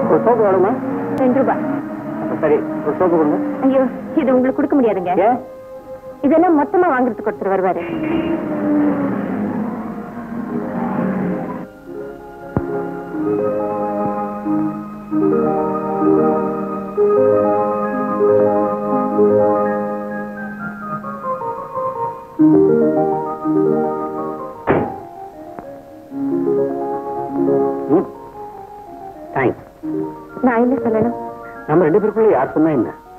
ஒரு சோப்பு வேணுமா? 2 ரூபாய். சரி, ஒரு சோப்பு கொடுங்க. ஐயோ, இது உங்களுக்கு கொடுக்க முடியாதுங்க. இதெல்லாம் மொத்தமா வாங்குறதுக்கு ஒருத்தர் வருவாரு. தேங்க்ஸ். நான் என்ன சொல்லணும்? நம்ம 2 பேருக்குள்ள யார் சொன்னா என்ன?